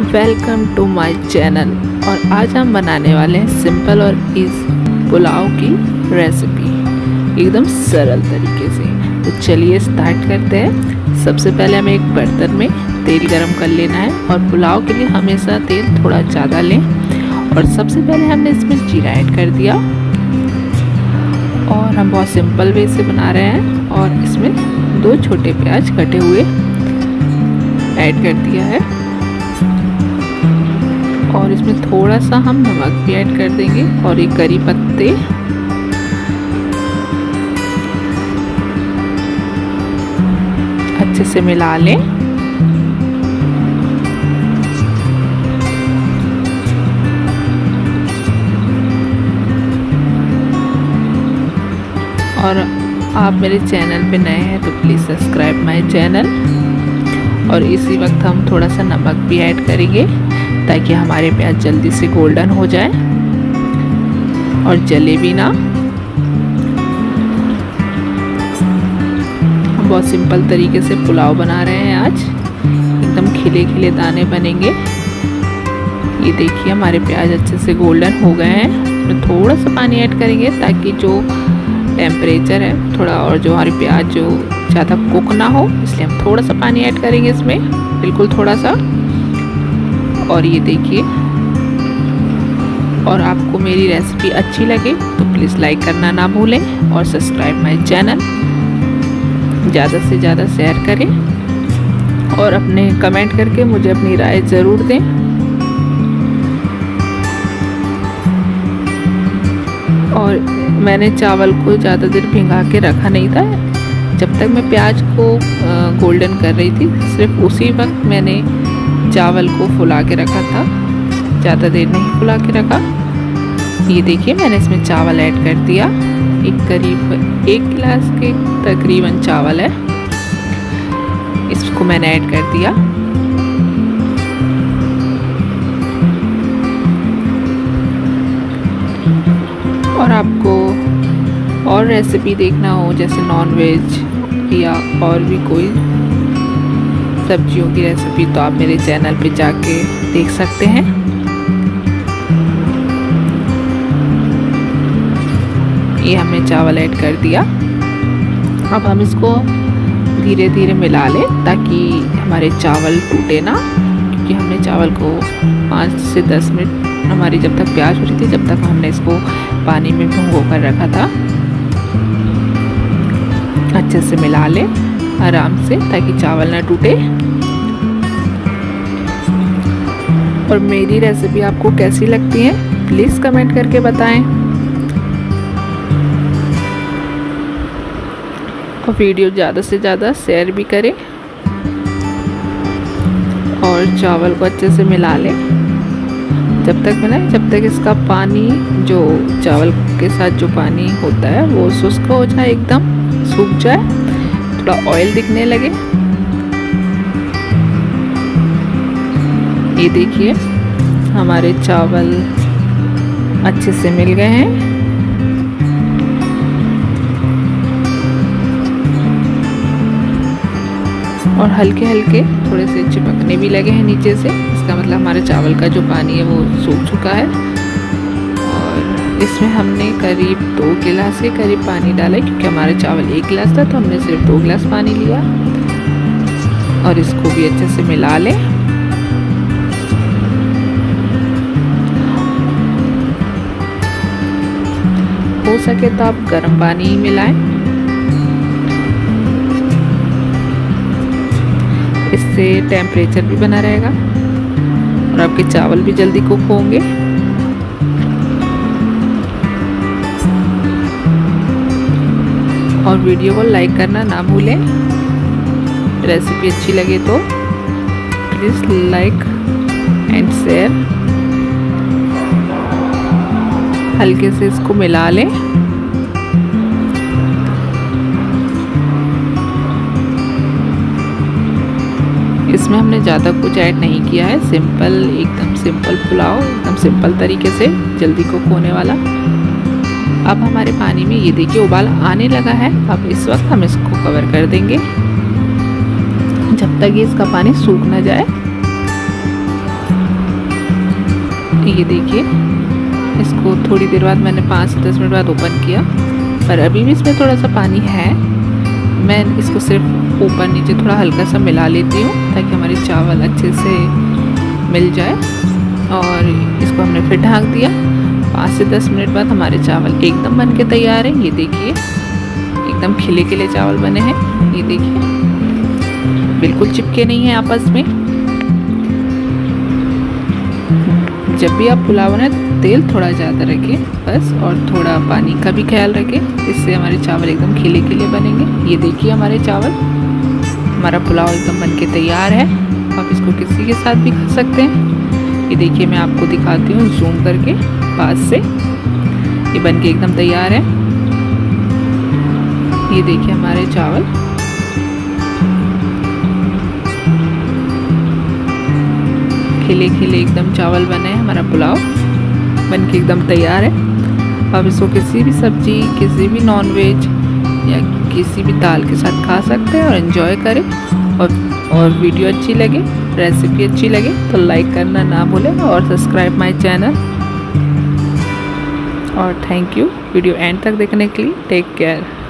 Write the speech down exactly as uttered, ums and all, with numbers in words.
Welcome to my channel. और आज हम बनाने वाले हैं सिंपल और इजी पुलाव की रेसिपी एकदम सरल तरीके से। तो चलिए स्टार्ट करते हैं। सबसे पहले हमें एक बर्तन में तेल गरम कर लेना है और पुलाव के लिए हमेशा तेल थोड़ा ज़्यादा लें। और सबसे पहले हमने इसमें जीरा ऐड कर दिया और हम बहुत सिंपल वे से बना रहे हैं। और इसमें दो छोटे प्याज कटे हुए ऐड कर दिया है और इसमें थोड़ा सा हम नमक भी ऐड कर देंगे और एक करी पत्ते, अच्छे से मिला लें। और आप मेरे चैनल पे नए हैं तो प्लीज़ सब्सक्राइब माय चैनल। और इसी वक्त हम थोड़ा सा नमक भी ऐड करेंगे ताकि हमारे प्याज जल्दी से गोल्डन हो जाए और जले भी ना। हम बहुत सिंपल तरीके से पुलाव बना रहे हैं आज, एकदम खिले खिले दाने बनेंगे। ये देखिए हमारे प्याज अच्छे से गोल्डन हो गए हैं। तो थोड़ा सा पानी ऐड करेंगे ताकि जो टेम्परेचर है थोड़ा, और जो हमारे प्याज जो ज़्यादा कुक ना हो, इसलिए हम थोड़ा सा पानी ऐड करेंगे इसमें, बिल्कुल थोड़ा सा। और ये देखिए, और आपको मेरी रेसिपी अच्छी लगे तो प्लीज़ लाइक करना ना भूलें और सब्सक्राइब माय चैनल, ज़्यादा से ज़्यादा शेयर करें और अपने कमेंट करके मुझे अपनी राय ज़रूर दें। और मैंने चावल को ज़्यादा देर भिंगा के रखा नहीं था। जब तक मैं प्याज को गोल्डन कर रही थी, सिर्फ उसी वक्त मैंने चावल को फुला के रखा था, ज़्यादा देर नहीं फुला के रखा। ये देखिए मैंने इसमें चावल ऐड कर दिया, एक करीब एक गिलास के तकरीबन चावल है, इसको मैंने ऐड कर दिया। और आपको और रेसिपी देखना हो जैसे नॉन वेज या और भी कोई सब्जियों की रेसिपी तो आप मेरे चैनल पे जाके देख सकते हैं। ये हमने चावल ऐड कर दिया। अब हम इसको धीरे धीरे मिला लें ताकि हमारे चावल टूटे ना, क्योंकि हमने चावल को पाँच से दस मिनट हमारी जब तक प्याज हो रही थी जब तक हमने इसको पानी में भिगो कर रखा था। अच्छे से मिला लें आराम से ताकि चावल ना टूटे। और मेरी रेसिपी आपको कैसी लगती है प्लीज़ कमेंट करके बताएं। और वीडियो ज़्यादा से ज़्यादा शेयर भी करें और चावल को अच्छे से मिला लें। जब तक मिलाएं जब तक इसका पानी, जो चावल के साथ जो पानी होता है वो शुष्क हो जाए, एकदम सूख जाए, थोड़ा ऑयल दिखने लगे। ये देखिए हमारे चावल अच्छे से मिल गए हैं। और हल्के हल्के थोड़े से चिपकने भी लगे हैं नीचे से, इसका मतलब हमारे चावल का जो पानी है वो सूख चुका है। और इसमें हमने करीब दो गिलास के करीब पानी डाला है, क्योंकि हमारे चावल एक गिलास था तो हमने सिर्फ दो गिलास पानी लिया। और इसको भी अच्छे से मिला लें। हो सके तो आप गर्म पानी ही मिलाएं, इससे टेम्परेचर भी बना रहेगा और आपके चावल भी जल्दी कुक होंगे। और वीडियो को लाइक करना ना भूलें। रेसिपी अच्छी लगे तो प्लीज़ लाइक एंड शेयर। हल्के से इसको मिला लें। इसमें हमने ज़्यादा कुछ ऐड नहीं किया है, सिंपल एकदम सिंपल पुलाव, एकदम सिंपल तरीके से जल्दी कुक होने वाला। अब हमारे पानी में ये देखिए उबाल आने लगा है। अब इस वक्त हम इसको कवर कर देंगे जब तक ये इसका पानी सूख ना जाए। ये देखिए, इसको थोड़ी देर बाद मैंने पाँच से दस मिनट बाद ओपन किया, पर अभी भी इसमें थोड़ा सा पानी है। मैं इसको सिर्फ ऊपर नीचे थोड़ा हल्का सा मिला लेती हूँ ताकि हमारे चावल अच्छे से मिल जाए। और इसको हमने फिर ढक दिया। पाँच से दस मिनट बाद हमारे चावल एकदम बन के तैयार हैं। ये देखिए, एकदम खिले खिले चावल बने हैं। ये देखिए, बिल्कुल चिपके नहीं हैं आपस में। जब भी आप पुलाव बनाएं तो तेल थोड़ा ज़्यादा रखें बस, और थोड़ा पानी का भी ख्याल रखें, इससे हमारे चावल एकदम खिले खिले बनेंगे। ये देखिए हमारे चावल, हमारा पुलाव एकदम बन के तैयार है। आप इसको किसी के साथ भी खा सकते हैं। ये देखिए, मैं आपको दिखाती हूँ जूम करके पास से। ये बन के एकदम तैयार है। ये देखिए हमारे चावल, खिले खिले एकदम चावल बने हैं। हमारा पुलाव बन के एकदम तैयार है। आप इसको किसी भी सब्जी, किसी भी नॉनवेज या किसी भी दाल के साथ खा सकते हैं और एंजॉय करें। और और वीडियो अच्छी लगे, रेसिपी अच्छी लगे तो लाइक करना ना भूलें और सब्सक्राइब माय चैनल। और थैंक यू वीडियो एंड तक देखने के लिए। Take care.